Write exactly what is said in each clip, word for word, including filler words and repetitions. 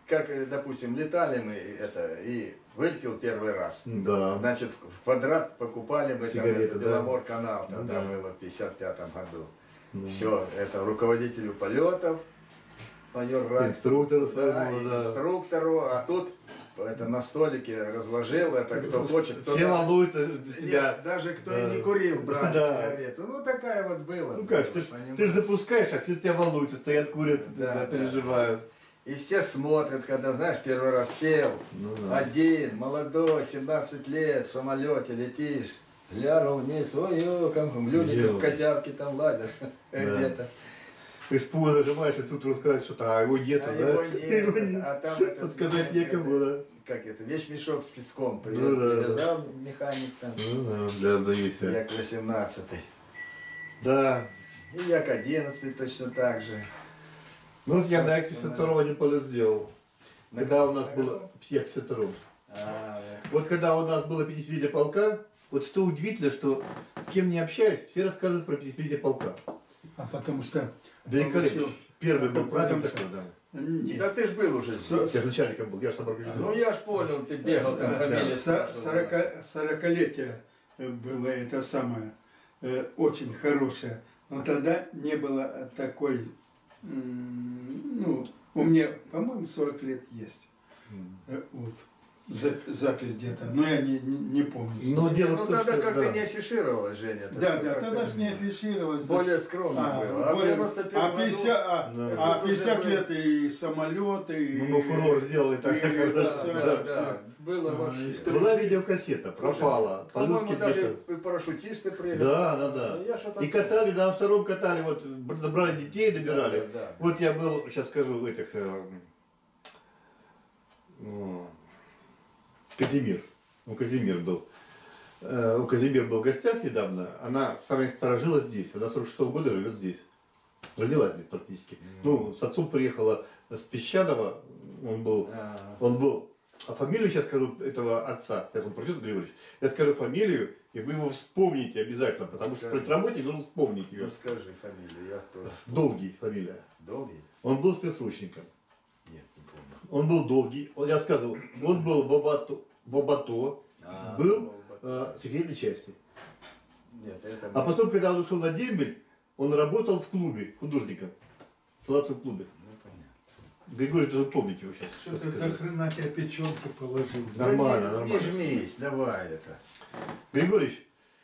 как, допустим, летали мы это, и вылетел первый раз. Да. Значит, в квадрат покупали мы Сигареты, там, да. Беломор-канал, тогда да. было в пятьдесят пятом году. Да. Все, это руководителю полетов, майор Райс, инструктору да, своему, и да. инструктору, а тут это на столике разложил, это кто хочет, кто все да, волнуются за тебя. Нет, даже кто да. и не курил, брали да. сигарету. Ну такая вот была. Ну как, ты, ты же запускаешь, а все тебя волнуются, стоят, курят, да, да, да. переживают. И все смотрят, когда, знаешь, первый раз сел, Ну, да. один, молодой, семнадцать лет, в самолете летишь, глянул вниз, ой-ой, как люди Ё. как козявки там лазят Да. где-то. Ты с пула нажимаешь, и тут рассказать что-то, а его нет, А да? его нет, а там это, подсказать некому, да. как это, весь мешок с песком при- Ну, да. привязал механик там, Ну да, для доверия. як восемнадцатый. Да. И як одиннадцатый точно так же. Ну вот я на пятьдесят втором один полет сделал. На Когда у каком? нас На было... каком? Я пятьдесят втором. А, да. Вот когда у нас было пятидесятилетие полка, вот что удивительно, что с кем не общаюсь, все рассказывают про пятидесятилетие полка. А потому что... Великолепно. Первый а был праздник потому такой, да. Нет. Да ты ж был уже здесь. Я же начальником был, я же сам Ну организовал. я ж понял, ты бегал там, фамилия спрашивал. Сорокалетие было это самое, э, очень хорошее. Но тогда не было такой, м, ну, у меня, по-моему, сорок лет есть. Э, Вот. За- Запись где-то, но я не, не, не помню. Но дело Ну в том, тогда что... как-то да. не афишировалось, Женя. это Да, всё да, как-то тогда же не афишировалось. да. более скромно А, было. А в более- девяносто первом а пятьдесят, а, Да. а Это уже пятьдесят было- лет и самолеты, и... Ну, мы фурор сделали так, и- как и- когда- Да, всё, да, да, да, всё. было А, вообще. история. Была видеокассета, пропала. По-моему, Полетки даже где-то. и парашютисты прыгали. Да, да, да. Ну, я что-то И катали, да, на втором катали, вот, добрали детей, добирали. Да, да, да. Вот я был, сейчас скажу, в этих... э, ну, Казимир. У Казимир был. Э, У Казимир был в гостях недавно. Она самая старожила здесь. Она сорок шестого года живет здесь. Родилась здесь практически. Ну, с отцом приехала с Песчаного. Он был, А. он был, а фамилию сейчас скажу этого отца. Сейчас он придет, Григорьевич. Я скажу фамилию, и вы его вспомните обязательно, потому что Скажи. при работе нужно вспомнить ее. Ну скажи фамилию, я тоже. Долгий фамилия. Долгий? Он был спецсрочником. Нет, не помню. Он был долгий. Он, я рассказывал, он был в Абато, в Абато А, был Абато. э, секретной части. Нет, это... А потом, когда он ушел на дембель, он работал в клубе художником. В салатовом клубе. Ну, понятно. Григорий, тоже помните его сейчас. Что ты до хрена тебя печенку положил? Да. Нормально, Да не, нормально. не жмись, давай это. Григорьевич,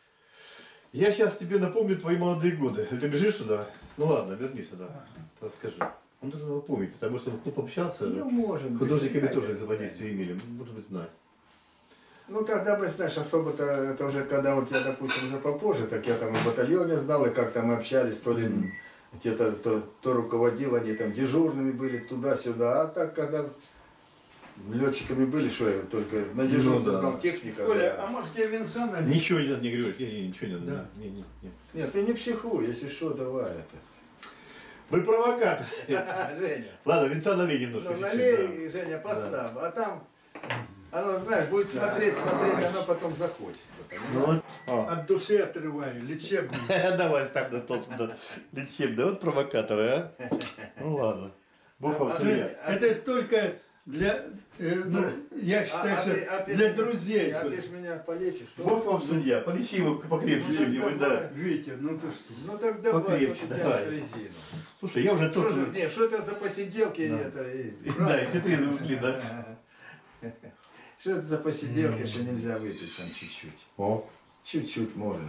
я сейчас тебе напомню твои молодые годы. Ты бежишь сюда? Ну ладно, вернись сюда. Расскажи. Он должен его помнить, потому что в клуб общался. Ну, может быть. Художниками конечно. тоже взаимодействие имели. Может быть, знать. Ну тогда бы, знаешь, особо-то, это уже когда вот я, допустим, уже попозже, так я там в батальоне знал, и как-то мы общались, то ли где-то то, то руководил, они там дежурными были, туда-сюда, а так, когда летчиками были, что я только на дежурство Ну, да. знал техника. Коля, да. а может тебе винца налить? Ничего не надо, не Григорьевич, не, не, ничего не надо. Да. Не, не, не. Нет, ты не психуй, если что, давай это. Вы провокатор. Женя, Ладно, венца налей немножко. ну чуть-чуть, налей, Женя, поставь, а там, оно, знаешь, будет смотреть, смотреть, оно потом захочется, да. понимаешь? Ну, вот. От души отрываю, лечебный. А. Давай так на тот, да. Лечебный, вот провокаторы, а? Ну ладно. Бог вам А судья. ты- Это ж только для, э, ну, я считаю, А- а что ты- а ты для ж- друзей. А ты ж меня полечишь, что? Бог вам судья, полечи его покрепче Ну, чем-нибудь, давай. да. Витя, ну ты что? Ну так давай, Покрепче, что ты давай. тянешь резину. Слушай, я уже Что тот... же, не, что это за посиделки Да. это? И, Да, и все три ушли, да. Что это за посиделки, что нельзя выпить там чуть-чуть? О. Чуть-чуть можно.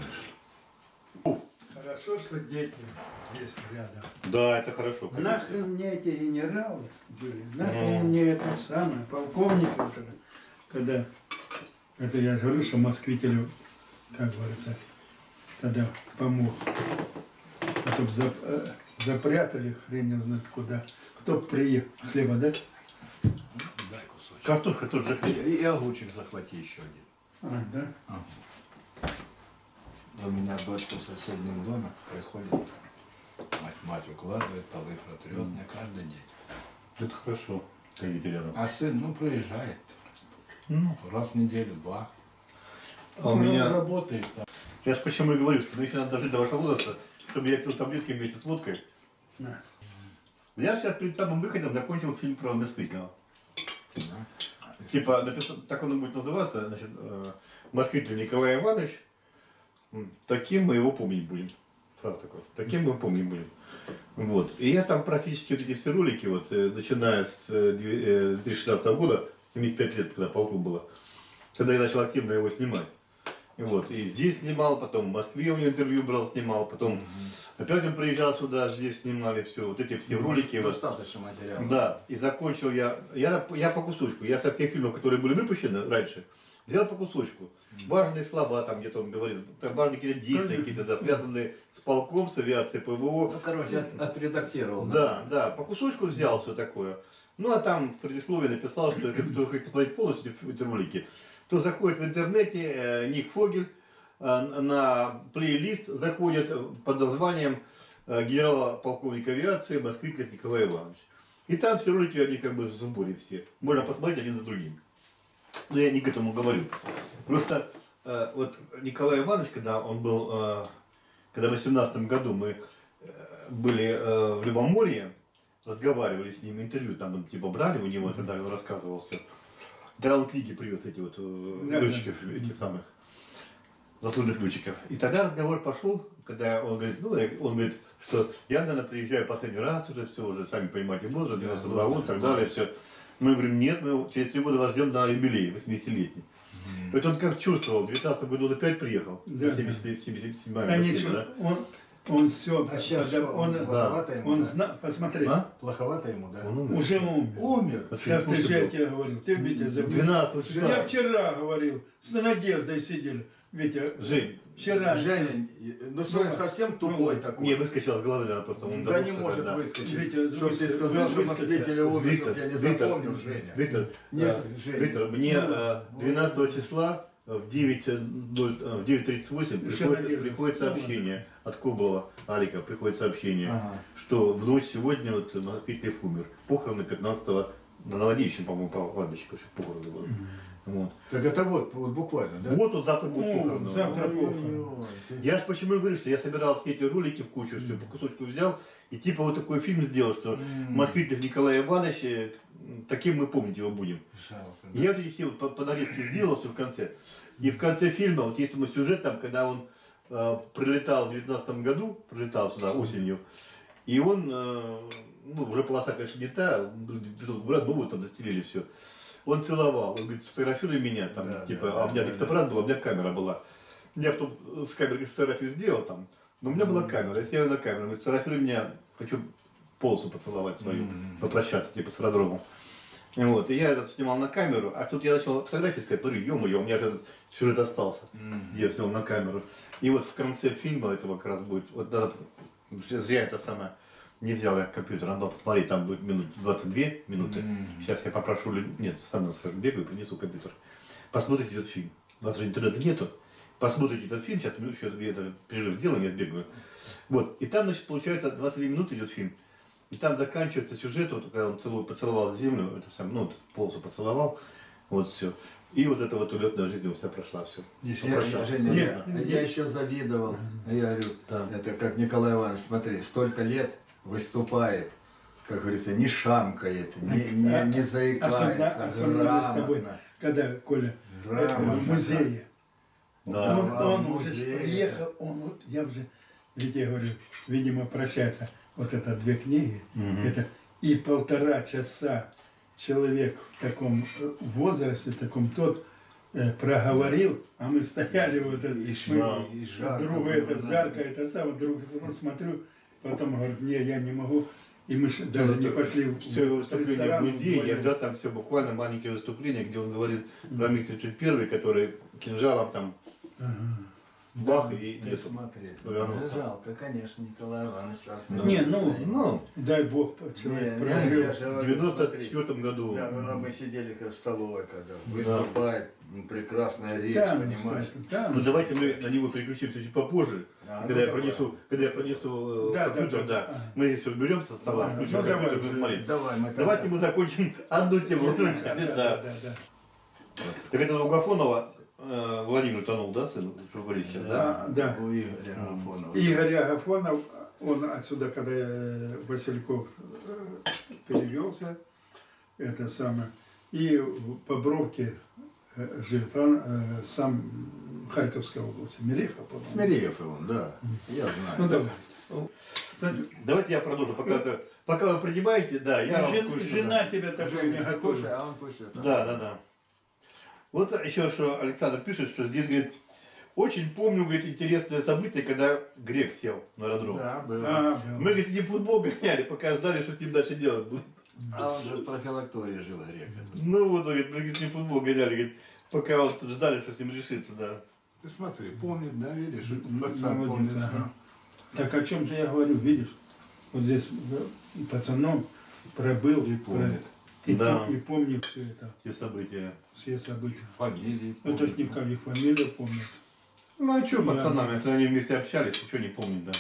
Хорошо, что дети здесь рядом. Да, это хорошо. конечно. Нахрен мне эти генералы были, нахрен Мгм. мне это самое, полковники, вот это, когда, это я говорю, что москвителю, как говорится, тогда помог. Потом зап, э, запрятали, хрен не знает куда. Кто приехал? Хлеба, да? Дай кусочек. Картошка тут же И, хлеб. и огурчик захвати еще один. А, да? Ага. У меня дочка в соседнем доме приходит, мать, мать укладывает, полы протрет мне каждый день. Это хорошо. Ходите рядом. А сын, ну, приезжает Ну, раз в неделю, два. А у Ну, меня- работает. Да. я же почему и говорю, что мне еще надо дожить до вашего возраста, чтобы я пил таблетки вместе с водкой. На. Я сейчас перед самым выходом закончил фильм про Москвитного. Типа, написано, так он и будет называться, значит, э, москвитель Николай Иванович, м, таким мы его помнить будем. Фраза такой, таким мы помнить будем. Вот. И я там практически вот эти все ролики, вот, э, начиная с э, две тысячи шестнадцатого года, семьдесят пять лет, когда полку было, когда я начал активно его снимать. И вот, и здесь снимал, потом в Москве у него интервью брал, снимал, потом опять он приезжал сюда, здесь снимали все, вот эти все ролики. Вот. Достаточно материала. Да, и закончил я, я, я по кусочку, я со всех фильмов, которые были выпущены раньше, взял по кусочку. Важные слова там где-то он говорит, там важные какие-то действия, какие-то, да, связанные с полком, с авиацией, ПВО. Ну, короче, от, отредактировал. Да, да, по кусочку взял все такое. Ну, а там в предисловии написал, что если кто хочет посмотреть полностью эти, эти ролики, то заходит в интернете э, Ник Фогель, э, на плейлист заходит под названием э, генерала-полковника авиации москвитель Николай Иванович. И там все ролики, они как бы в сборе все. Можно посмотреть один за другим. Но я не к этому говорю. Просто э, вот Николай Иванович, когда он был, э, когда в восемнадцатом году мы э, были э, в Любоморье, разговаривали с ним, интервью там он, типа брали у него, тогда он рассказывал все. Тогда он книги привез, эти вот э, Да, летчиков, этих самых заслуженных летчиков. И тогда разговор пошел, когда он говорит, ну, он говорит, что я, наверное, приезжаю последний раз уже, все, уже, сами понимаете, возраст, девяносто два года и так далее, все. Мы говорим, нет, мы через три года вас ждем на юбилей, восьмидесятилетний. Mm. Это он как чувствовал, в девятнадцатом году он опять приехал, Да, семьдесят седьмая да. Ничего, Да? Он, он все, А сейчас что, он, плоховато да, ему, он да? зна, посмотри, А? Плоховато ему, да? Он умер. уже умер. Умер. А что, Сейчас не в ты курсе же я был? тебе говорил, ты, Витя, забыл. двенадцатого числа. Я вчера говорил, с Надеждой сидели, Витя, Жень, вчера. Женя, ну Соня совсем тупой такой. мне выскочил с головы, наверное, просто он Да забыл не сказать, может да. выскочить. Витя, Чтоб ты Витя, сказал, что выскочил. москвитель умер, Виктор, чтоб я не Виктор, запомнил, Женя. Виктор, Не, э, Женя. Виктор, мне Ну, э, двенадцатого числа в девять тридцать восемь Еще приходит, Надежда приходит вспомнила. сообщение от Кобова, Алика, приходит сообщение, Ага. что в ночь сегодня вот москвитель умер. Похороны пятнадцатого на Новодевичьем, по-моему, по кладбищу, похороны было. Вот. Так это вот, вот буквально, да? Вот он завтра будет Ну, похороны. завтра Ой-ой-ой, похороны. ты- Я же почему и говорю, что я собирал все эти ролики в кучу, все по кусочку взял, и типа вот такой фильм сделал, что М. москвитель Николай Иванович, э, таким мы помнить его будем. Жалко, И да. я вот эти все вот по, по нарезке сделал все в конце. И в конце фильма, вот есть мой сюжет, там, когда он э, прилетал в девятнадцатом году, прилетал сюда осенью, и он, э, ну, уже полоса, конечно, не та, брат, ну вот там застелили все. Он целовал, он говорит, сфотографируй меня, там, Да, типа, да, а у меня да, не фотоаппарат был, а у меня камера была. Я потом с камерой фотографию сделал там, но у меня была камера, я снял на камеру, говорит, сфотографируй меня, хочу полосу поцеловать свою, Мгм. попрощаться, типа, с аэродромом. И вот, и я этот снимал на камеру, а тут я начал фотографии искать, говорю, ё-моё, у меня же этот сюжет остался. Мгм. Я снял на камеру. И вот в конце фильма этого как раз будет, вот надо, зря это самое, не взял я компьютер, надо посмотреть, там будет минут двадцать две минуты. Мгм. Сейчас я попрошу, Лю- нет, сам скажу, бегаю, принесу компьютер. Посмотрите этот фильм. У вас же интернета нету. Посмотрите этот фильм, сейчас мы еще это перерыв сделаем, я сбегаю. Вот, и там, значит, получается, двадцать две минуты идет фильм. И там заканчивается сюжет, вот, когда он целует, поцеловал землю, это сам, ну, вот, полосу поцеловал, вот все. И вот эта вот улетная жизнь у себя прошла, все. Я, я, Женя, Нет, я, нет. я еще завидовал. Я говорю, Да. это как Николай Иванович, смотри, столько лет выступает, как говорится, не шамкает, не, не, не заикается, Особенно, особенно с тобой, грамотно. когда Коля э, Грамотно. в музее. Да, он да, он в уже музее. приехал, он вот, я уже, ведь я говорю, видимо, прощается. Вот это две книги, Мгм. это и полтора часа человек в таком э, возрасте, таком тот э, проговорил, а мы стояли вот это, И мы шла, и жарко другу было, это да. жарко, это самое, друг ну, смотрю, потом говорит, не, я не могу, и мы ш- даже не пошли в, все его в выступление в ресторан. музее, я вдвоем. взял там все буквально маленькие выступления, где он говорит про миг тридцать первый, который кинжалом там Ага. бах и Ты не смотри. повернулся. Жалко, конечно, Николай Иванович. царство Не, небесное. ну, Ну, дай Бог, Не, человек не, прожил. я же в говорю, девяносто смотри. четвёртом году. Да, ну, мы сидели как в столовой, когда выступает, ну, прекрасная речь, Там, понимаешь? что-то, там. Ну давайте мы на него переключимся чуть попозже, А, когда ну, я давай. принесу, когда я принесу э, Да, компьютер, да, да, да, да. мы здесь вот берем со стола, Да, включим ну, компьютер, давай, будем да. смотреть. Давай, мы Давайте тогда- мы закончим одну тему. Да, да, Да. да, да. Так это у Гафонова э, Владимир утонул, да, сын? Что вы говорите сейчас, да? Да, да. У Игоря Агафонова. Игорь Агафонов, он отсюда, когда э, Васильков э, перевелся, это самое, и по Бровке э, живет. Он э, сам Харьковской области, Смиреев, по-моему. Смиреев он, да. Я Ну знаю. давай. Давайте я продолжу, пока, это, пока вы принимаете, да, я вам Жен- кое-что- жена тебя такой не Кушай, готовит. а он пусть это. Да, да, да. Вот еще что Александр пишет, что здесь, говорит, очень помню, говорит, интересное событие, когда Грек сел на аэродром. Да, было. А, блин. Мы, говорит, с ним футбол гоняли, пока ждали, что с ним дальше делать будет. А он же в профилактории жил, грек. этот. Ну вот, говорит, мы с ним футбол гоняли, говорит, пока вот ждали, что с ним решится, да. Ты смотри, помнит, да, видишь? М, Пацан молодец, помнит. ага. Так о чем же я говорю, видишь? Вот здесь э, пацаном пробыл. И помнит. про- И, Да. пом- и помнит все это, Те события. все события. Фамилии Это ж помнит. никак их фамилию помнит. Ну а что Я- пацанам, если они вместе общались, ничего не помнят, да.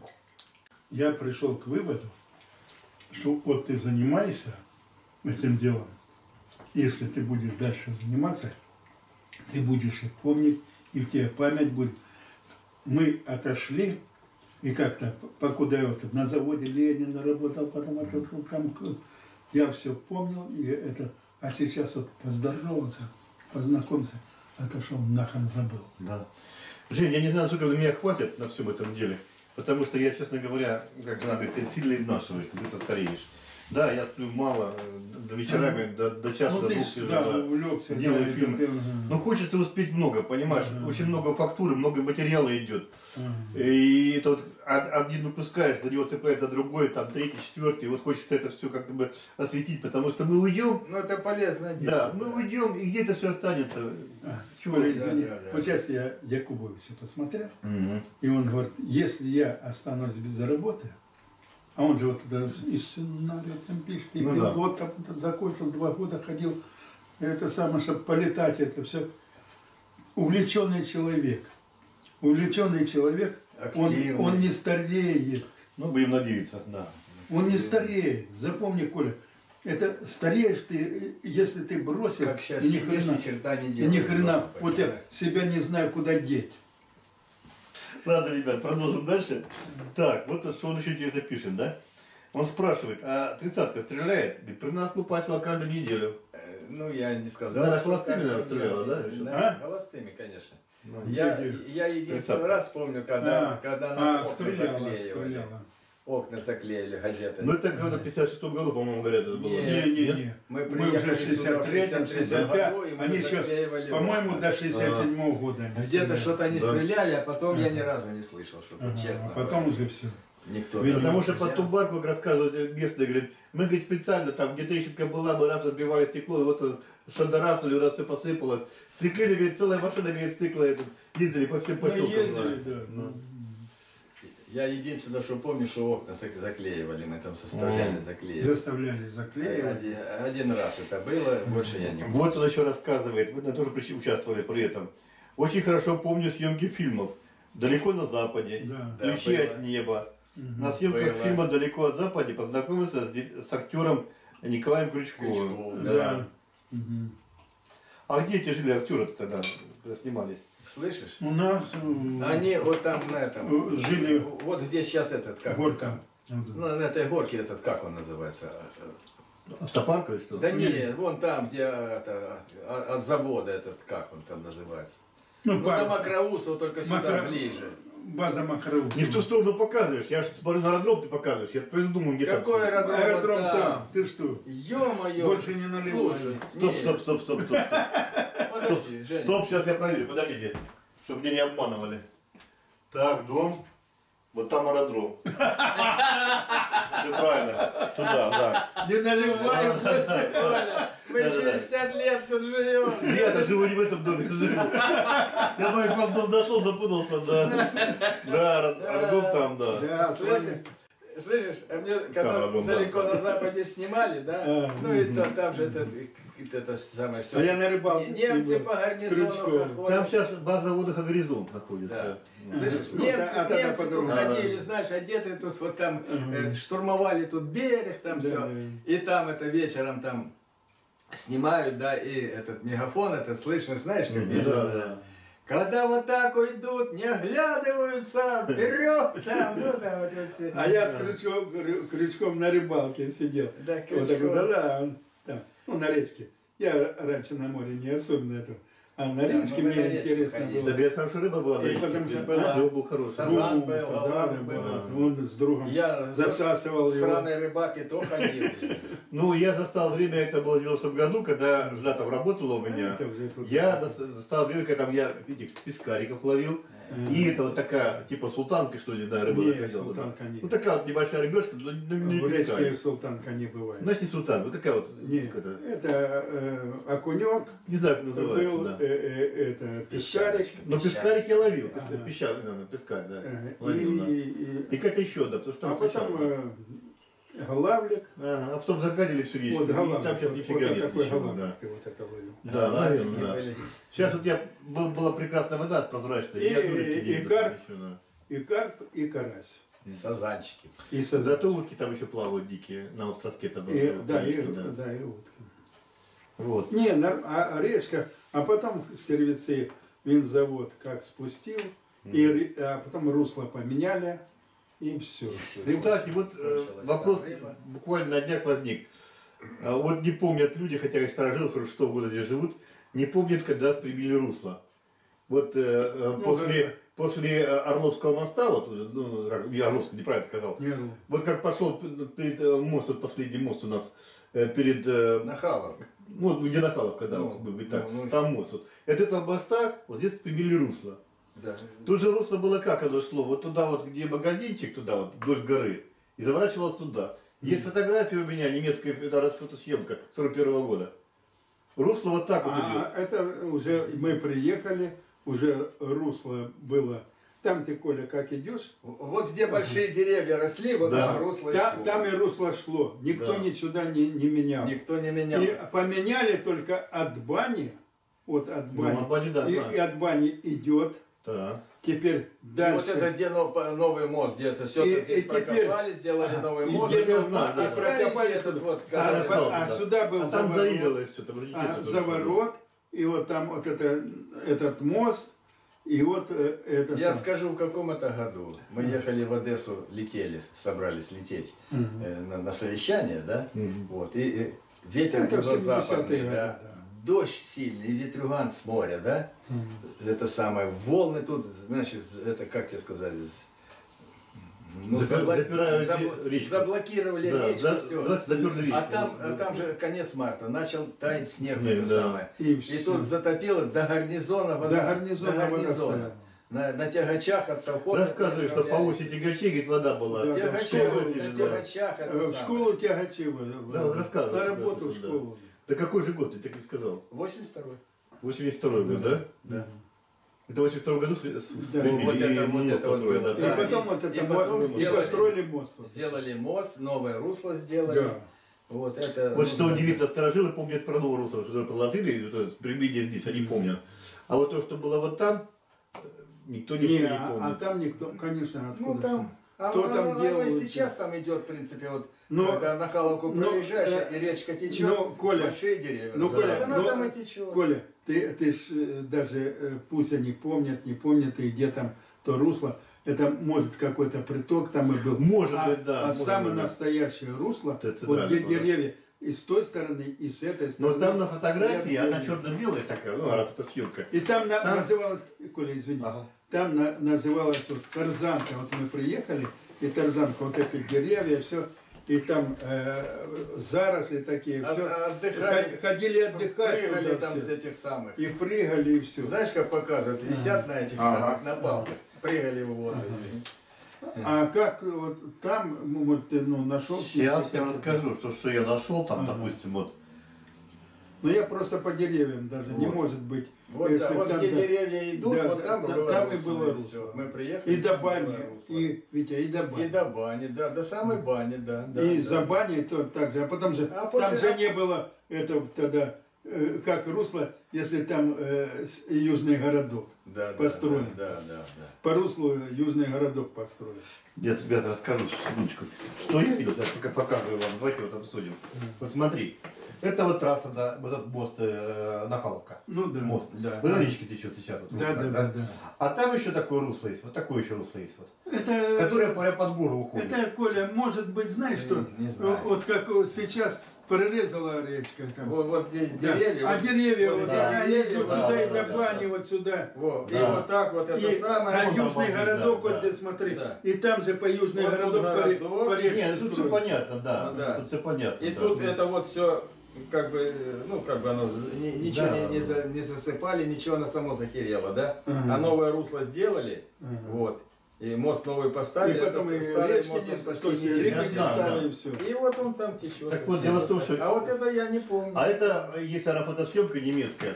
Я пришел к выводу, что вот ты занимаешься этим делом, если ты будешь дальше заниматься, ты будешь их помнить, и в тебе память будет. Мы отошли, и как-то, покуда я вот на заводе Ленина работал, потом это, там, я все помнил, и это, а сейчас вот поздоровался, познакомился, отошел, нахрен забыл. Да. Жень, я не знаю, сколько меня хватит на всем этом деле, потому что я, честно говоря, как жена говорит, ты сильно изнашиваешься, ты стареешь. Да, я сплю мало, до вечерами, до, до часа, Ну до ты двух ж, сижу, да, да. увлекся, делаю да, фильмы. это ты, ага. Но хочется успеть много, понимаешь? Ага. Очень много фактуры, много материала идет. Ага. И это вот од- один выпускаешь, за него цепляется другой, там третий, четвертый. И вот хочется это все как бы осветить, потому что мы уйдем, Ну это полезное дело. да, мы уйдем, и где-то все останется. А, Чего? Коля, Да, извини. да, да. Вот сейчас я Якубову все посмотрел, Мгм. и он говорит, если я останусь без работы, а он же вот это и сценарий там пишет, и Ну да. пилот там закончил, два года ходил, это самое, чтобы полетать, это все. Увлеченный человек. Увлеченный человек, он, Активный. он не стареет. Ну, будем надеяться, да. Он не стареет. Запомни, Коля, это стареешь ты, если ты бросил, Как сейчас и ни сидишь, хрена, ни черта не и делаешь. ни хрена, дома, вот я понимаешь? себя не знаю, куда деть. Ладно, ребят, продолжим дальше. Так, вот что он еще интересно пишет, да? Он спрашивает, а тридцатка стреляет? Говорит, при нас лупасила каждую неделю. Э, Ну, я не сказал. Наверное, что холостыми, каждый наверное, стреляла, день, да, конечно. еще? А? Холостыми, конечно. Ну, Я, где? я единственный Тридцатка. раз помню, когда, А, когда а, нам окна стреляла, заклеивали. стреляла. Окна заклеили газетами. Ну, это когда в пятьдесят шестом году, по-моему, говорят, это было. Не, Не-не-не. Мы Мы приехали уже в сюда шестьдесят в третьем, шестьдесят шестьдесят третьем пятом, году, и мы они еще, заклеивали по-моему, окна. до шестьдесят седьмого года. они Где-то стреляли. что-то они Да. стреляли, а потом я ни разу не слышал, что Ага, честно. а потом говоря. уже все. Никто Видимо, там не Потому что стрелял. под Тубак, как рассказывают местные, говорят, мы, говорит, специально, там, где трещинка была, мы раз разбивали стекло, и вот шандарахнули, раз все посыпалось. Стеклили, говорит, целая машина, говорит, стекла, это, ездили по всем Ну, поселкам. ездили, да. да. Ну. Я единственное, что помню, что окна зак- заклеивали, мы там составляли, М. заклеивали. Заставляли заклеивать. Один, один раз это было, больше я не помню. Вот он еще рассказывает, вы наверное, тоже причи- участвовали при этом. Очень хорошо помню съемки фильмов «Далеко на западе», Да. «Ключи Да, от было. неба». Мгм. На съемках Было. фильма «Далеко от запада» познакомился с, ди- с актером Николаем Крючковым. Крючков, Да. да. Мгм. А где эти жили актеры тогда, когда снимались? Слышишь? У нас э, Они вот там на этом, э, жили вот где сейчас этот, как он горка. там? Ну, на этой горке этот, как он называется? Автопарк или что? Да нет, вон там, где это, а- от завода этот, как он там называется? Ну, Ну там пар- Макроусово, только сюда Макро- ближе. База Макроусова. Не в ту сторону показываешь, я же смотрю на аэродром, ты показываешь, я пойду думаю, где Какой там. аэродром? Аэродром Вот там. Ты что? Ё-моё! Больше не наливай. Слушай, Стоп, нет, стоп, стоп, стоп, стоп, стоп. подожди, Женя. Стоп, сейчас я проверю, подождите, чтобы меня не обманывали. Так, дом, вот там аэродром. Все правильно, туда, да. Не наливай. Коля, мы Да-да-да. шестьдесят лет тут живем. Я-то живу не в этом доме, живу. Я думаю, к вам дом дошел, запутался, да. Да, аэродром там, да. Да, Слышишь? слышишь? Слышишь, а мне когда Там, да, далеко да. на западе снимали, да, А, ну и там, там же это, это самое все. А я на рыбалке Немцы с ним по был, с гарнизону Крючковым. ходят. Там сейчас база отдыха «Горизонт» находится. Слышишь, Ну, немцы, а тогда немцы тут по-другому. ходили, знаешь, одеты тут вот там, э, штурмовали тут берег, там Да, все. да. И там это вечером там снимают, да, и этот мегафон, этот слышно, знаешь, как Да, вечером. да. Когда вот так уйдут, не оглядываются, вперед там, ну там вот это все. А я с крючком, крючком на рыбалке сидел. Да, Вот так вот, Крючков. да, да, он там, ну, на речке. Я раньше на море не особенно это. А на Да, речке мы мне на речку интересно ходили. Да, было. говорят, хорошая рыба была, да, И потому что- была, а? был хороший. Сазан Ну, был, да, голавль да, был. Он с другом Я засасывал его. странный рыбак и то ходил. Ну, я застал время, это было в девяностом году, когда жена там работала у меня. Это уже тут- Я дос- застал время, когда там я этих пескариков ловил. И это вот такая, типа султанка, что, не знаю, рыба Не, заходила, да. султанка не. Ну, такая вот небольшая рыбешка, но не, не В речке пескарик. султанка не бывает. Значит, не султан, вот такая вот, Нет, как это, это э, окунек, не знаю, как называется, был да. э, э, это песчарик, Но пескарик я ловил, пес- Ага. пища, наверное, пескарь, да. э, Ловил, да. и, и- И как-то еще, да, потому что а там потом встречал. э, голавлик. Ага, а потом загадили всю речку, Вот и голавлик. там сейчас вот, нифига вот нет такой ничего, голавлик да. ты вот это ловил. Да, наверное, да. Были. Сейчас вот я, был, была прекрасная вода прозрачная, И- я говорю, и- тебе и не карп. еще, да. И карп, и карась. Сазанчики. И сазан. Зато утки там еще плавают дикие, на островке-то был. И- да, и, да. да, и утки. Вот. Не, нар- а речка, а потом стервицы винзавод как спустил, и, ре- а потом русло поменяли, и все. Кстати, вот э, Кончилась вопрос там рыба. буквально на днях возник. А вот не помнят люди, хотя и сторожилы сорок шестого года здесь живут, не помнят, когда прибили русло. Вот э, э, Ну, после, да. после э, Орловского моста, вот, ну, как, я Орловский неправильно сказал, Не, ну, вот как пошел п- перед э, мост, вот последний мост у нас, э, перед, э, Нахаловка. ну, вот где Нахаловка, да, Ну, вот, как бы, так, ну, ну, там мост. Вот. От этого моста вот здесь прибили русло. Да. Тут же русло было как оно шло? Вот туда вот, где магазинчик, туда вот, вдоль горы, и заворачивалось туда. Есть фотография у меня, немецкая это фотосъемка сорок первого года. Русло вот так вот а идет. это уже мы приехали, уже русло было. Там ты, Коля, как идешь, Вот где большие деревья росли, вот Да. там русло та- шло. там и русло шло. Никто Да. ничего не, не менял. Никто не менял. И поменяли только от бани, вот от Ну, бани, от бани, да, и, знаю. и от бани идет. Да. Теперь И дальше. вот это где но- по- новый мост, где-то все И- здесь и теперь- прокопали, сделали Ага. новый И мост. где- я знаю, а да. старенький прокопали этот туда. вот, А, который- остался, а да. сюда был А там заворот, заилилось все, там уже а, нету, да. заворот, и вот там вот это, этот мост, и вот э, это Я сам- скажу, в каком это году. Мы ехали в Одессу, летели, собрались лететь Мгм. э, на, на совещание, да? Мгм. Вот, и, и ветер Это в юго-западный, семидесятые годы, да? да. Дождь сильный, ветрюган с моря, да? Это самое, волны тут, значит, это, как тебе сказать, ну, Запер- забла- запирают забл- речку. заблокировали Да, речку, за- все. за- заперли речку. А там, а там же конец марта, начал таять снег, Снег, это да. самое. И И всё. тут затопило до гарнизона вода. До гарнизона вода стояла. На, на тягачах от совхоза. Рассказывали, что по переправляли. оси тягачей, говорит, вода была. Да, В да, школу Тягачах, возили, на да. тягачах это Э, В самое. школу тягачева. Да, вот рассказывай, На работу в да. школу. Да какой же год, ты так и сказал? восемьдесят второй. восемьдесят второй год, да? Да. Это в восемьдесят втором году с- с- Да. привели, Вот и это- вот мост это вот построили, было, да. И да. потом и- вот это и потом мо- и сделали- построили мост. Сделали мост, новое русло сделали. Да. Вот это. Вот ну, что удивительно, старожилы помнят про новое русло, что проложили, вот это применение здесь, они помнят. А вот то, что было вот там, никто ничего Не, не а, а помнит. там никто, конечно, откуда. Ну там. А Кто оно- там оно делал? и сейчас там идет, в принципе, вот, Но- когда на Халовку но, проезжаешь, э, и речка течет, но, Коля, большие деревья. ну, растут. Коля, Она ну, там и течет. Коля, ты, ты ж э, даже, э, пусть они помнят, не помнят, и где там то русло, это может какой-то приток там и был. Может а, быть, да, А может самое быть, да. настоящее русло, Это вот где центральное было. деревья и с той стороны, и с этой Но стороны. там на фотографии, стоят она деревья. черно-белая такая, ну, а фотосъемка. И там, на- Там- называлось, Коля, извини, Ага. там на- называлась вот тарзанка, вот мы приехали, и тарзанка, вот эти деревья, все, и там э, заросли такие, А- все. а отдыхали, Ходили отдыхать прыгали туда там все. с этих самых. И прыгали, и все. Знаешь, как показывают, висят на этих Ага. самых, на балках, прыгали в воду. А как вот там, ну, может, ты ну, нашел? Сейчас я расскажу, что, что я нашел там, Ага. допустим, вот. Ну я просто по деревьям даже, не Вот. может быть. Вот, если да, вот там, где да, деревья идут, да, вот там да, было там и русло, было всё. русло. Мы приехали. И до там было бани, русло. и, Витя, и до бани. И до бани, да, до самой бани, да. да и да. за баней то так же. А потом же, А там после- же не было этого тогда, э, как русло, если там э, с- южный городок. Да, да, построен. Да, да, да. По руслу южный городок построен. Я тебе это расскажу, секундочку. Что я видел, я пока показываю вам, давайте вот обсудим. Вот смотри, это вот трасса, да, вот этот мост э, Нахаловка. Ну да. Мост. Да. Вот речки течет сейчас. Вот, Да, русло, да, да, да. А там еще такое русло есть, вот такое еще русло есть, вот, Это, которое прямо под гору уходит. это, Коля, может быть, знаешь что? Не знаю. Вот как вот сейчас прорезала речка там. Вот, вот здесь Да. деревья. А вот- деревья, вот вот, да. они идут Да, сюда да, и да, до да, бани, да. вот сюда. Во, и Да. вот так вот это И самое. на Вот южный обалдеть, городок, да, вот да. здесь смотри, Да. и там же по южный Вот тут городок по, ре- городок. по речке Нет, тут все строят. понятно, да. Ну, да. Тут все понятно. И да. тут это вот все, как бы, ну, как бы оно, ни- ничего Да. не, не, за- не засыпали, ничего, оно само захерело, да? Ага. А новое русло сделали, Ага. вот, и мост новый И поставили. потом и этот старый речки мост, не, он почти то есть и не реки видно. не Да, стало, да. и все. И вот он там течет. Так вот, дело в том, что- А вот это я не помню. А это, есть она фотосъемка немецкая.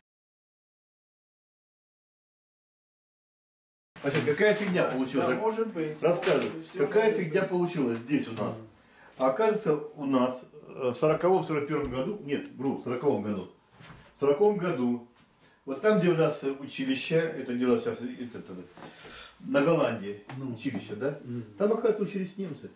Значит, какая фигня Да, получилась? да, может быть. Рассказывай, Всё какая может фигня быть. получилась здесь у нас? А оказывается, у нас э, в сороковом сорок первом году, нет, вру, в сороковом году, в сороковом году, вот там, где у нас училище, это где у нас сейчас, это, это, на Голландии, Ну. училище, да? Мгм. Там, оказывается, учились немцы.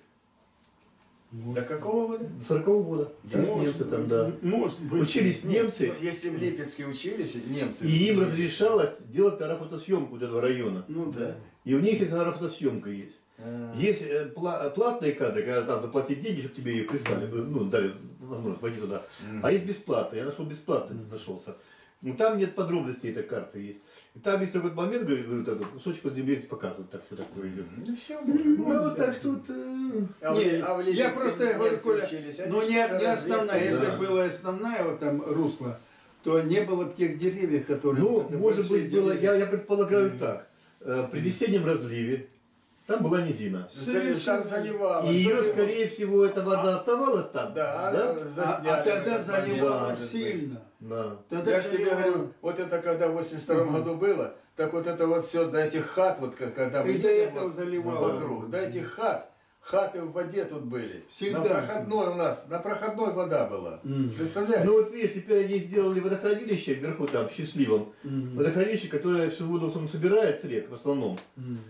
До какого года? До сорокового года. Учились Может, немцы там, да. Может быть. Учились немцы, Ну, если в Липецке учились, немцы. и им учились. разрешалось делать аэрофотосъемку вот этого района. Ну да. И у них есть аэрофотосъемка есть. А. Есть э, пла- платные кадры, когда там заплатить деньги, чтобы тебе ее прислали, ну, дали возможность пойти туда. Мгм. А есть бесплатные, я нашел бесплатно, нашелся. Ну там нет подробностей этой карты есть. И там есть такой момент, говорю, говорю, этот кусочек вот земли показывают, так все такое идет. Ну все, Ну вот так что вот, э, А в- Не, а в я Липецке просто говорю, немцы Коля, учились, они ну не, что-то не основная, разведали. если Да. была основная вот там русло, то не было бы тех деревьев, которые... ну, вот это может большие быть, было, деревья. я, я предполагаю так. Э, При весеннем разливе там была низина. Там заливало. И ее, заливало. скорее всего, эта вода оставалась там. Да, да? А, засняли а в тогда этот момент, заливало может быть. сильно. Да. Тогда Я же тебе заливало. говорю, вот это когда в восемьдесят втором году было, так вот это вот все до этих хат, вот как- когда мы И до едем этого вот заливало. вокруг, до этих хат, хаты в воде тут были. Всегда. На проходной у нас, на проходной вода была. М. Представляешь? Ну вот видишь, теперь они сделали водохранилище вверху там, счастливом. М. Водохранилище, которое всю воду сам собирает с рек в основном. М.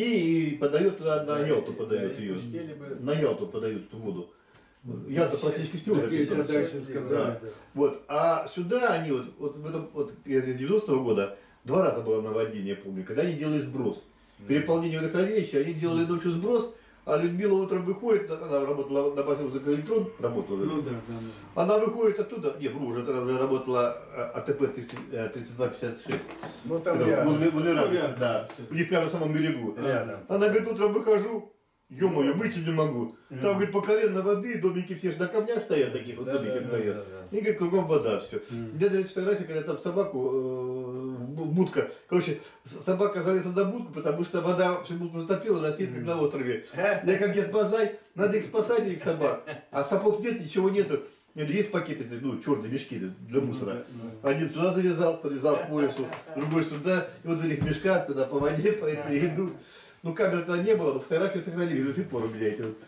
И подает туда, на Ялту подает Да, и ее. пустили бы. На Ялту подают эту воду. Я-то практически с него Такие записался. это дальше Да. сказали, да. Вот. А сюда они вот, вот, в этом, вот я здесь девяностого года, два раза было наводнение, помню, когда они делали сброс. Переполнение водохранилища, они делали ночью сброс, а Людмила утром выходит, она работала на базе музыка электрон, работала. Ну да, да, да. Она выходит оттуда, не, вру, уже тогда уже работала а, АТП тридцать два пятьдесят шесть. Ну там Это рядом. возле, возле радости, рядом. да. У них прямо на самом берегу. Рядом. Она говорит, утром выхожу, ё-моё, выйти не могу. Там, Мгм. говорит, по колено воды, домики все же на камнях стоят, таких вот Да, домики да, да, стоят. да, да. И, говорит, кругом вода, все. Мгм. У меня даже есть фотография, когда там собаку, э, в бу- будка, короче, с- собака залезла на будку, потому что вода всю будку затопила, она сидит как на острове. Я как дед Базай, надо их спасать, этих собак. А сапог нет, ничего нету. Я говорю, есть пакеты, ну, черные мешки для мусора. Один туда завязал, подвязал к поясу, другой сюда. И вот в этих мешках туда по воде, по этой идут. Ну, камер-то не было, но фотографии сохранились до сих пор у меня эти вот.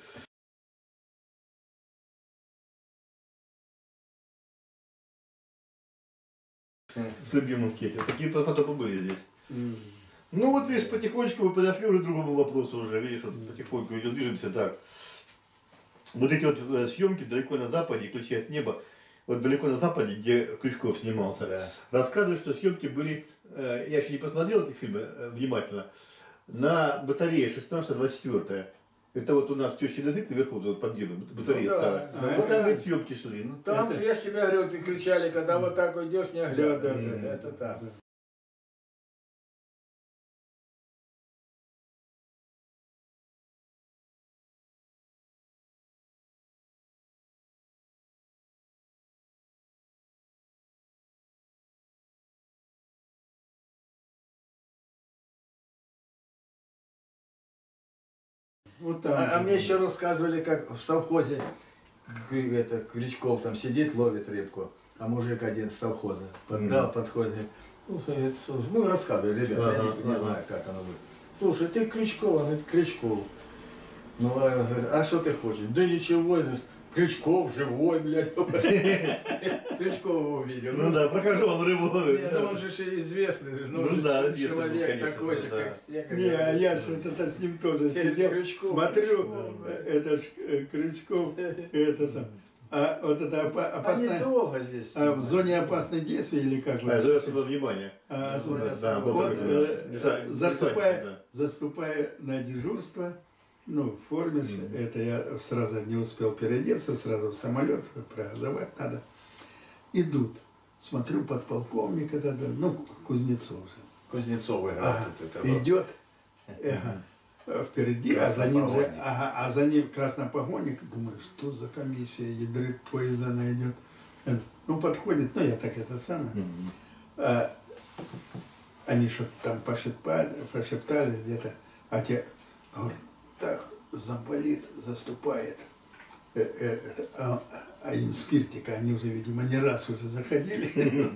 С любимым Кети. Вот такие потопы были здесь. М. Ну вот видишь, потихонечку мы подошли уже к другому вопросу уже, видишь, вот потихоньку идем, движемся так. Вот эти вот э, съемки далеко на западе, ключи от неба, вот далеко на западе, где Крючков снимался, Да. рассказывают, что съемки были, э, я еще не посмотрел эти фильмы э, внимательно, на батарее шестнадцать двадцать четыре. Это вот у нас тещин язык наверху, вот подъемы, батарея Ну да, старая. да. Вот там ведь съемки шли. Ну там Это- же, я же тебе говорю, ты кричали, когда вот так уйдешь, не оглядывайся. Да, да, да. Это так. Вот там. А, а мне еще рассказывали, как в совхозе к- это, Крючков там сидит, ловит рыбку, а мужик один с совхоза поддал, подходит, говорит, ну, говорит, слушай, ну рассказывай, ребята, я Ага, не, не ага. знаю, как оно будет. Слушай, ты Крючков, он говорит, Крючков. Ну, а, говорит, а что ты хочешь? Да ничего, это Крючков живой, блядь. Крючкова увидел. Ну да, прохожу, он рыбу ловит. Нет, ну он же еще известный, ну, Ну он же да, ч- известный был, человек конечно, такой же, да. как все. как Не, а говорится. я же это с ним тоже Перед сидел, Крючковым. смотрю, Крючковым, да. э, это ж э, Крючков, это сам. А вот это опа- Они опасное, долго здесь. а в зоне опасных действий или как? А, зоя особого внимания. А, зона зона- Да, был вот, такой, э, да. Десант- заступая, десантник, заступая на дежурство, ну, в форме, Мгм. это я сразу не успел переодеться, сразу в самолет, прогазовать надо. Идут. Смотрю, подполковник этот, ну, Кузнецов же. Кузнецов играл Ага. тут это. вот. Идет ага, впереди, а за ним же, Краснопогонник. ага, а за ним краснопогонник. Думаю, что за комиссия, ядрит поезда найдет. Ну, подходит, ну, я так это самое. Мгм. А, они что-то там пошептали, пошептались где-то, а те говорят, так, замполит заступает. Э, э, это, а, а им спиртика, они уже, видимо, не раз уже заходили.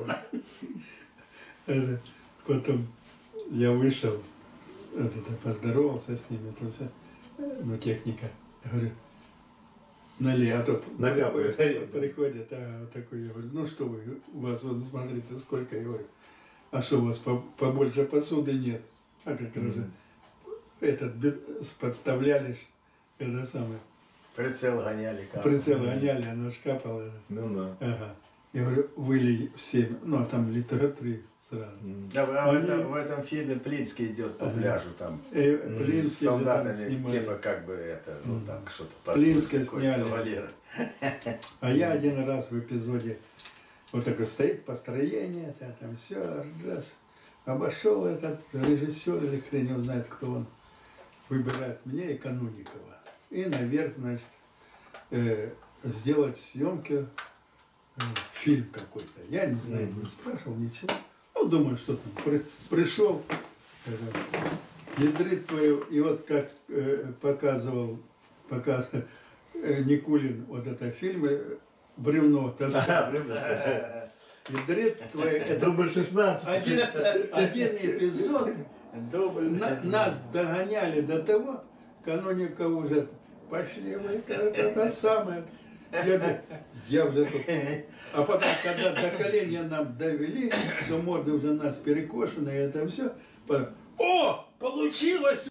Это, потом я вышел, это, поздоровался с ними, это все, ну, техника. Я говорю, налей, а тут Накапывает. приходит, а вот такой, я говорю, ну что вы, у вас, вот, смотрите, сколько, я говорю, а что у вас по- побольше посуды нет? А как раз же этот бе- подставляли, ж, это самое, Прицел гоняли. как. прицел гоняли, оно ж капало. Ну да. Ага. Я говорю, вылей в семь, ну а там литра три сразу. М. Да, а в, Они- этом, в этом фильме Плинский идет по Ага. пляжу там. И С Плинский же там солдатами, снимали. типа как бы это, ну Мгм. там что-то. Плинское какой-то сняли. Валера. А я один раз в эпизоде, вот такое стоит построение, да, там все, раз, обошел этот режиссер или хрен его знает, кто он, выбирает меня и Кануникова. И наверх, значит, э, сделать съемки, э, фильм какой-то. Я не знаю, не спрашивал ничего. Ну, думаю, что там, при- пришел, э, ядрит твою, и вот как э, показывал, показывал э, Никулин, вот это фильм, э, бревно таскал. Ядрит твою, это Дубль шестнадцать. один, один эпизод, Дубль. на- нас догоняли до того, Кануников уже пошли вы, это самое. Я, говорю, я уже тут. А потом, когда до коления нам довели, что морды уже нас перекошены, и это все. О, получилось!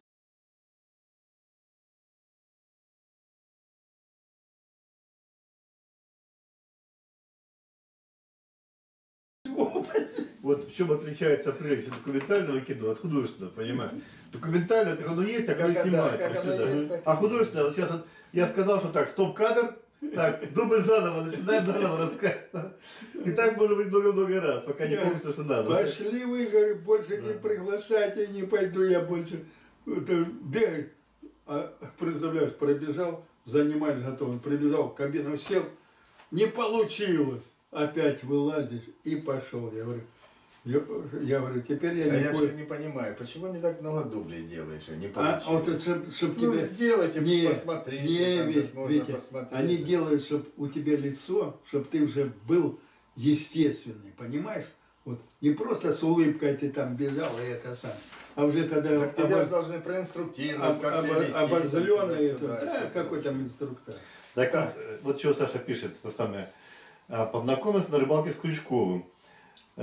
Вот в чем отличается прелесть документального кино от художественного, понимаешь? Документальное, как оно есть, так оно и Как- да, снимается. как вот оно сюда. есть, так и А есть. художественное, вот сейчас вот я сказал, что так, стоп-кадр, так, дубль заново, начинаем заново рассказывать. И так может быть много-много раз, пока не помнится, что надо. Пошли вы, говорю, больше не приглашайте, не пойду я больше. Это, бегай. А представляешь, пробежал, занимаюсь готовым, прибежал в кабину, сел, не получилось. Опять вылазишь и пошел. Я говорю, я, я говорю, теперь я А не я понял. все не понимаю, почему не так много дублей делаешь, и не А, а вот получилось? это, чтобы Ну, тебе... сделайте, Не, посмотрите, не, там же Вить, можно Витя, посмотреть. они делают, чтобы у тебя лицо, чтобы ты уже был естественный, понимаешь? Вот не просто с улыбкой ты там бежал и это сам, а уже когда Так тебя обо- же должны проинструктировать, об- как себя обо- вести. обозленный, там, туда-сюда, это, да, что-то. какой там инструктор. Так вот, э, вот что Саша пишет, это самое. А, Познакомился на рыбалке с Крючковым э,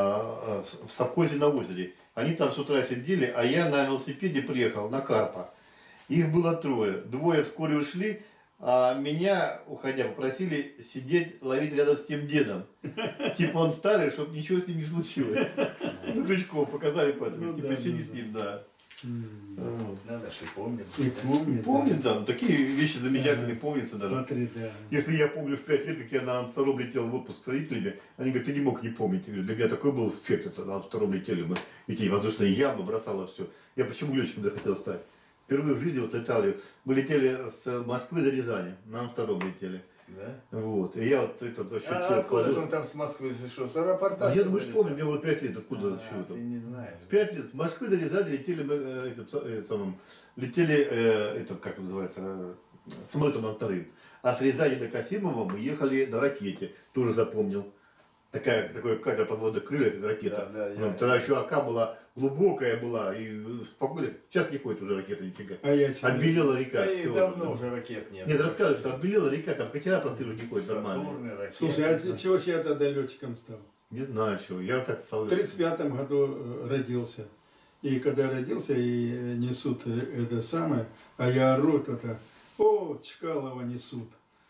в в совхозе на озере. Они там с утра сидели, а я на велосипеде приехал на карпа. Их было трое. Двое вскоре ушли, а меня, уходя, попросили сидеть, ловить рядом с тем дедом. Типа он старый, чтобы ничего с ним не случилось. Ну, Крючков показали пальцем. Ну Типа да, сиди да, с да. ним, да. Вот. Надо же помнить. И помнит. Помнит, да, ну, такие вещи замечательные Да. помнятся даже. Смотри, да. Если я помню в пять лет, как я на втором летел в отпуск с родителями, они говорят, ты не мог не помнить. Я говорю, для меня такой был эффект, это на втором летели мы, эти воздушные ямы, бросало все. Я почему летчиком захотел стать? Впервые в жизни вот летали, мы летели с Москвы до Рязани, на втором летели. Да? Вот, и я вот это за счет А всего откуда же кладу. он там с Москвы зашел? С аэропорта? А я думаю, что что помню, мне было пять лет, откуда А, чего ты там. не знаешь. Пять лет. С Москвы до Рязани летели мы э, этим, са- э, самым, летели, э, это, как называется, э, самолетом на вторым. А с Рязани до Касимова мы ехали на ракете, тоже запомнил. Такая, такой катер подводных крыльев, ракета. Да, да, Ну, я- тогда еще АК была глубокая была, и спокойно. Сейчас не ходит уже ракета нифига. А я чё- Отбелела река. Да и всё. давно уже ракет нет. Нет, рассказывай, что отбелела река, там катера простые уже не ходят нормально. Сатурны, ракеты. Слушай, а ты- чего ж я тогда летчиком стал? Не знаю чего, я так стал. В тридцать пятом году э, родился. И когда родился, и э, несут э, это самое, а я ору, это, о, Чкалова несут.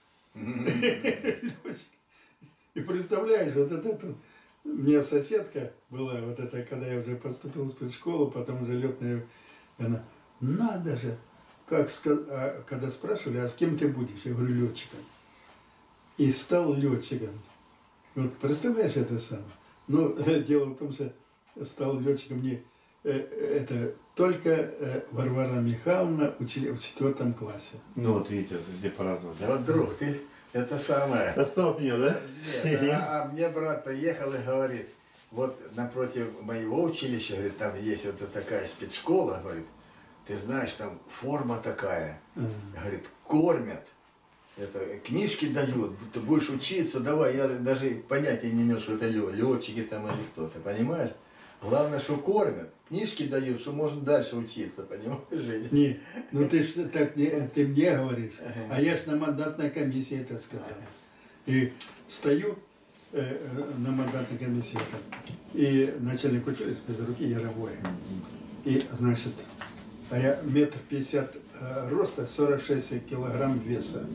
И представляешь, вот это, это, у меня соседка была, вот это, когда я уже поступил в спецшколу, потом уже летная, она, надо же, как ска- а когда спрашивали, а кем ты будешь? Я говорю, летчиком. И стал летчиком. Вот представляешь это самое? Но дело в том, что стал летчиком не э, это только э, Варвара Михайловна учили в четвертом классе. Ну вот видите, везде по-разному. Да вот, друг, ты это самое. Отстал от меня, да? Нет, а, а мне брат приехал и говорит, вот напротив моего училища, говорит, там есть вот такая спецшкола, говорит, ты знаешь, там форма такая, говорит, кормят, это книжки дают, ты будешь учиться, давай, я даже понятия не имел, что это летчики там или кто-то, понимаешь? Главное, что кормят, книжки дают, что можно дальше учиться, понимаешь, Женя? Не, ну ты ж так не, ты мне говоришь, а я ж на мандатной комиссии это сказал. И стою э, э, на мандатной комиссии там, и начальник училища без руки Яровой. И, значит, а я метр пятьдесят э, роста, сорок шесть килограмм веса.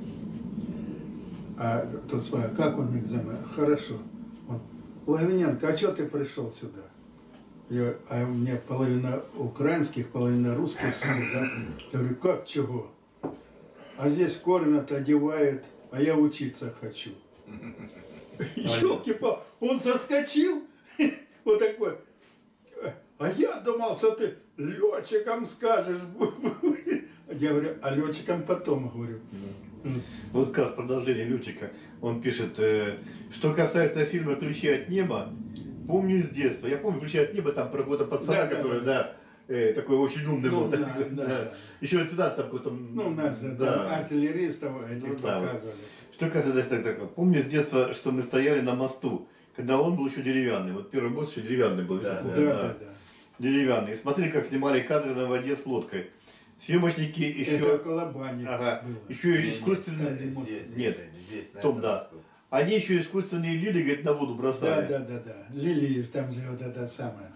А тот спрашивает, как он экзамен? Хорошо. Он, Лавиненко, а что ты пришел сюда? Я, а у меня половина украинских, половина русских слов, да? Я говорю, как чего? А здесь кормят, одевают, а я учиться хочу. Ёлки-палки, он соскочил, вот такой. А я думал, что ты летчиком скажешь. Я говорю, а летчиком потом, говорю. Вот как раз продолжение летчика. Он пишет, э, что касается фильма «Ключи от неба», помню с детства. Я помню «Ключи от неба», там про какого-то пацана, Да, который, да, да, э, такой очень умный Ну, был. да, такой, да, да. да. Еще лейтенант там какой-то... Ну, нас же да. там артиллеристов этих Ну, да, вот. показывали. Что касается, так, так, помню с детства, что мы стояли на мосту, когда он был еще деревянный. Вот первый мост еще деревянный был. Да, еще Да, помню, да, да. Деревянный. И смотрели, как снимали кадры на воде с лодкой. Съемочники еще... Это в Колобане Ага. было. Еще и Не, искусственные... не, здесь, здесь, Нет, здесь, на Том, этом да. мосту. Они еще искусственные лилии, говорит, на воду Да, бросали. да, да, да. Лили, там же вот это самое.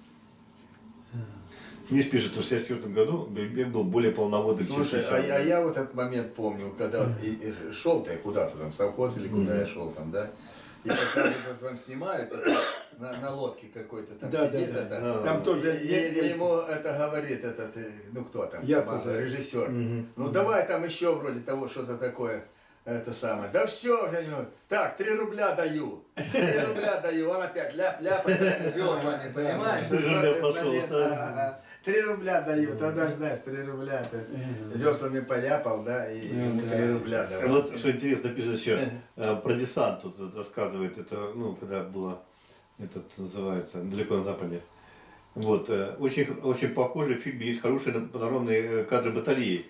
Миш пишет, что в шестьдесят четвёртом году Бельбек был более полноводным, чем Слушай, сейчас. а, я- а я вот этот момент помню, когда вот и, и шел-то я куда-то там, в совхоз или куда я шел там, да, и пока вот там снимают, это на, на лодке какой-то там Да, сидит, да, да. это, А. Там тоже и, не- и ему это говорит этот, э, ну кто там, Я там, тоже. режиссер, Мгм. ну давай там еще вроде того что-то такое, это самое, да все, так, три рубля даю, три рубля даю, он опять ляп-ляп, веслами, понимаешь? Три рубля пошел. Ага. Три рубля даю, тогда знаешь, три рубля ты веслами поляпал, да, и ему три рубля давай. Вот что интересно пишет еще э, про десант тут вот рассказывает, это, ну, когда было, этот называется, далеко на западе. Вот, э, очень, очень похожий в фильме есть хорошие панорамные э, кадры батареи.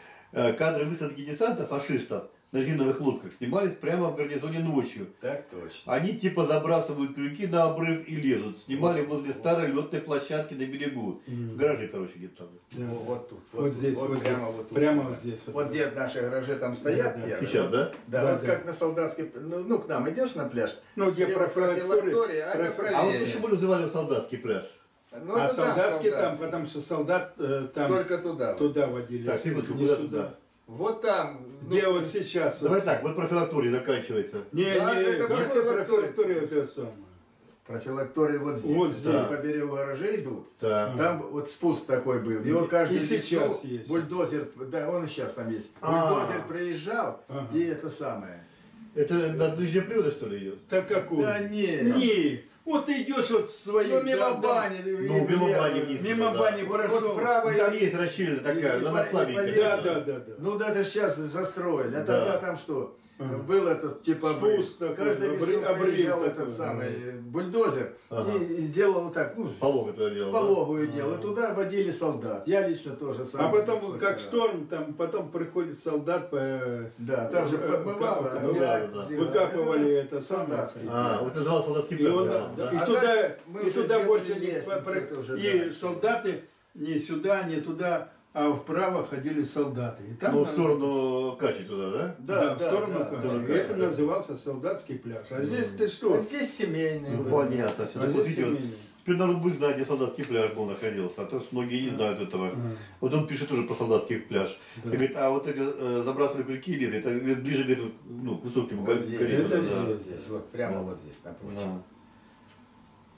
Э, Кадры высадки десанта фашистов на резиновых лодках снимались прямо в гарнизоне ночью. Так точно. Они типа забрасывают крюки на обрыв и лезут. Снимали возле старой летной площадки на берегу. В гараже, короче, где-то там. Да. Вот, вот тут. Вот тут, здесь, вот прямо здесь. вот тут. Прямо вот здесь. Вот где наши гаражи там стоят. Да, да. первые, Сейчас, вот. да? Да, Да, вот да. как на солдатский, ну, ну, к нам идешь на пляж, Ну, где слева профилактория, профилактория, а это профи- А вот правее. почему называли его солдатский пляж? Ну, А это там солдатский там, солдатский. потому что солдат э, там Только туда. вот. туда водили. Так, секундочку, не куда сюда. туда? Вот там. Где ну, вот сейчас? Давай вот. так, вот профилактория заканчивается. Не, Да, не, это какой профилактория. профилактория это самое? профилактории вот здесь. Вот Это здесь. По берегу гаражей идут. Да. Там вот спуск такой был. Его каждый И сейчас весну есть. бульдозер, да, он и сейчас там есть. А. Бульдозер приезжал, Ага. и это самое. Это на нижнем привода, что ли, идет? Так какой? Да не. Не. Вот ты идешь вот своей... Ну мимо да, да, бани. Ну, мимо бани вниз. Мимо Да. бани Вот, прошел. вот справа. Ну, там и- есть расщелина такая, и- она и- и слабенькая. полезно. Да, да, да, да. Ну да, это сейчас застроили. А Да. тогда там что? Ага. Был этот типа обрыв. Спуск такой, Каждый обрыв- весну обрыв приезжал такой. этот самый бульдозер Ага. и, и делал вот так, ну, Пологу туда делал, да? пологую делал. Ага. И туда водили солдат. Я лично тоже сам. А потом, несколько как раз. шторм, там потом приходит солдат, по, Да, там же Э, подмывало. как- ну опять да, да. сделали. выкапывали это солдатский. самое. А, вот назывался солдатский И, пляж. он, да, да, да. и А туда, дальше мы и уже туда сделали больше не, лестницы, про- это уже и дальше. солдаты не сюда, не туда, а вправо ходили солдаты. И там, Ну, в сторону Качи туда, да? да, Да, в да, сторону да, Качи. да, И это да. назывался солдатский пляж. А здесь ты А что? здесь семейный. Ну, был. понятно. Все. А Так вот, здесь видите, вот, семейный. теперь народ будет знать, где солдатский пляж был находился, а то что многие не знают этого. Ага. Вот он пишет тоже про солдатский пляж. Да. И говорит, а вот эти э, забрасывали крюки или это говорит, ближе говорит, ну, к высоким Вот здесь, Это вот здесь. здесь, вот прямо вот здесь напротив. Да.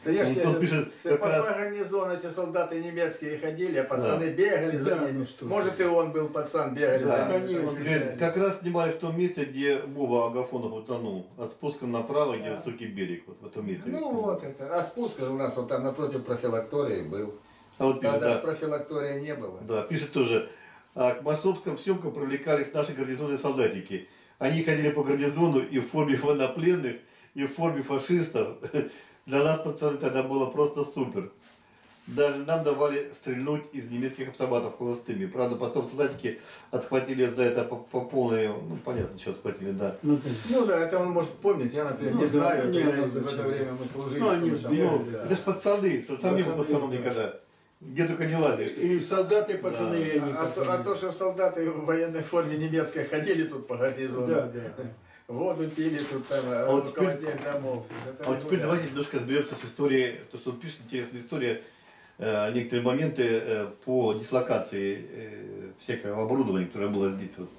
Да я ж Он, тебе он говорю, пишет, ты как по, раз... по гарнизону эти солдаты немецкие ходили, а пацаны бегали за Да, ними. ну что Может и он был пацан, бегали Да, за ними. конечно. там Говорит, бежали. как раз снимали в том месте, где Вова Агафонов утонул. От спуска направо, где Да. высокий берег. Вот в этом месте. Ну снимали. вот это. А спуск же у нас вот там напротив профилактории был. А вот пишет, Когда да, профилактории не было. да, пишет тоже. А к массовским съемкам привлекались наши гарнизонные солдатики. Они ходили по гарнизону и в форме военнопленных, и в форме фашистов. Для нас, пацаны, тогда было просто супер. Даже нам давали стрельнуть из немецких автоматов холостыми. Правда, потом солдатики отхватили за это по, по полной, ну, понятно, что отхватили, да. Ну, конечно. Ну да, это он может помнить, я, например, Ну не да, знаю, не, это ну я- в зачем? это время мы служили. Ну, они мы ж там- бегали, Ну, да. это ж пацаны, что сам не был Пацаны, пацаном да. никогда. Где только не лазишь. И солдаты, пацаны, и они А, то, а пацаны. то, что солдаты в военной форме немецкой ходили тут по гарнизону, Да, да. воду пили тут там, а вот около теперь- тех домов. Это А вот не теперь гуляй. давайте немножко разберемся с историей, то, что он пишет, интересная история, э, некоторые моменты э, по дислокации э, всякого оборудования, которое было здесь. Вот,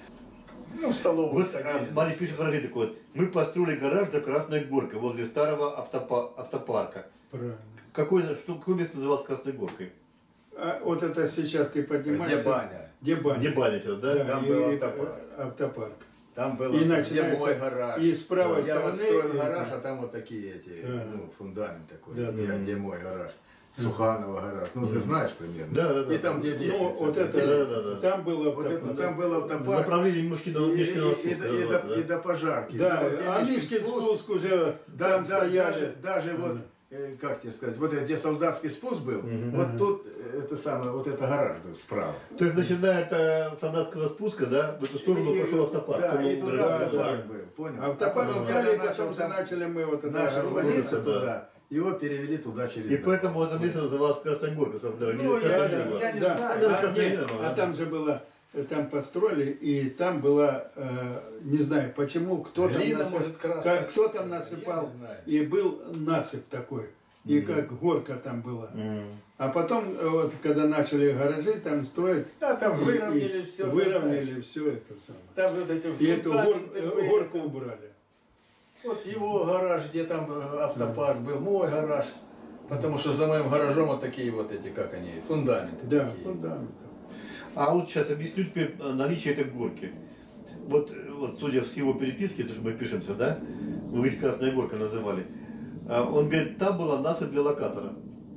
Ну, в столовую вот ходили. э, Мария пишет выражение такое, вот, мы построили гараж до Красной Горки возле старого автопа- автопарка. Правильно. Какое, что, какое место называлось Красной Горкой? А вот это сейчас ты поднимаешься. Где баня? Где баня? Где баня сейчас, да? Да, Там и- был и- автопарк. автопарк. Там было, И где начинается- мой гараж. и с правой Я вот стороны, строил и- гараж, а там вот такие эти, Да. ну, фундамент такой, Да, где, да. где мой гараж. Суханова гараж. Ну, ты знаешь примерно. Да, да, да. И там, где лестница. Ну, вот это, где да, лестница. да, да. там был Вот это, автопарк. там был автопарк. Направление Мишкиного, И, и, Мишкиного и- спуска и до- и называется, до, и да? до пожарки. Да, Вот где а Мишкин Мишкин спуск, спуск уже да, там да, стояли. Даже, даже вот, э, как тебе сказать, вот где солдатский спуск был, вот тут э, это самое, вот это гараж был справа. То есть, начиная от э, солдатского спуска, да, в эту сторону И- пошел автопарк. Да, Тому и туда гаражу, да, автопарк да. был, понял? Автопарк А потом, сняли, когда и потом начал же там начали мы вот это Начал разводиться. валиться да. туда, его перевели туда через И дорогу. поэтому это место называлось Красной Горкой. собственно, Ну, не я- Красная я- Горка. я не Да, знаю. Это а, Красная нет, Горка, а да. там же было, э, там построили, и там было, э, не знаю почему, кто там, Глина, насып- может, красная. как, кто там Я насыпал, не знаю. и был насыпь такой, и как горка там была. М. А потом, э, вот, когда начали гаражи там строить, Да, там и- выровняли и все. выровняли все это самое. Там вот эти И эту гор- фундаменты э, были. горку убрали. Вот его гараж, где там э, автопарк был, мой гараж. Потому что за моим гаражом вот такие вот эти, как они, фундаменты. Да, такие. фундамент. А вот сейчас объясню теперь э, наличие этой горки. Вот, э, вот судя с его переписки, то, что мы пишемся, да, вы видите, Красная Горка называли, а, он говорит, там была насыпь для локатора.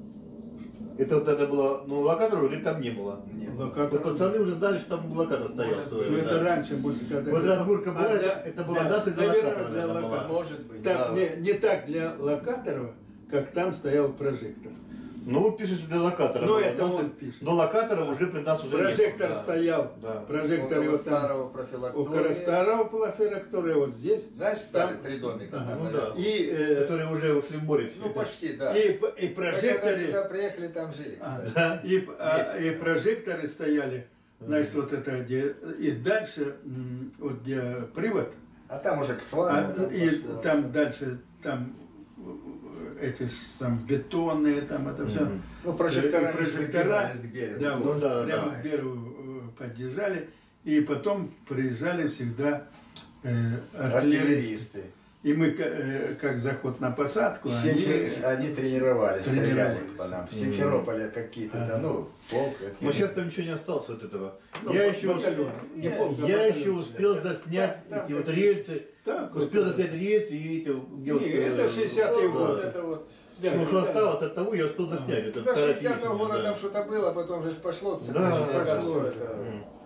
Это вот тогда было, ну, локатора или там не было? Нет. Локатор. Вот пацаны уже знали, что там локатор стоял. Может в свое Ну, время, это да. раньше больше, когда... Вот раз горка была, А это, для- это была для- насыпь для наверное, локатора. для наверное, была. локатора. Может быть. Так, Да. не, не так для локаторов, как там стоял прожектор. Ну, вот пишешь для локатора. Ну, была это насыпь, он пишет. Но локатора уже при нас уже не было, Прожектор да. стоял, Да. прожектор Около его там, старого у профилактория. старого профилактория, вот здесь. Знаешь, старый Там- три домика? Ага, там, ну наверное. да. И, э, Которые уже ушли в море все. Ну, почти, да. и, п- и Мы когда прожекторы, сюда приехали, там жили, а, кстати. Да. и, п- а, Месяц. и прожекторы стояли, значит, вот это где, и дальше, м, вот где привод, А там уже к а, свалу. там и пошло. там дальше, там э, эти ж там бетонные, там это все. Мгм. Ну, прожектора, и прожектора, к берегу. Да, Ну вот, да, прямо да. к берегу э, подъезжали, и потом приезжали всегда э, артиллеристы. Артиллеристы. И мы, к- э, как заход на посадку, они, Симфе- Они тренировались, стреляли Тренировались. по нам. В Симферополе какие-то, Ага. там, ну, полк. Но какие-то. сейчас там ничего не осталось от этого. Ну, я вот еще, батальон. Не Нет, полк, а я батальон. еще успел заснять Там- эти там вот какие- рельсы. Так, Успел вот, заснять рельсы и эти, где вот, Не, это э, шестидесятые да. Вот годы. это вот. да, Все, что да. осталось от того, я успел заснять. Это До старая шестидесятого песня, года да. там что-то было, потом же пошло. всё, Да, конечно, да, это пошло, всё да. это. М.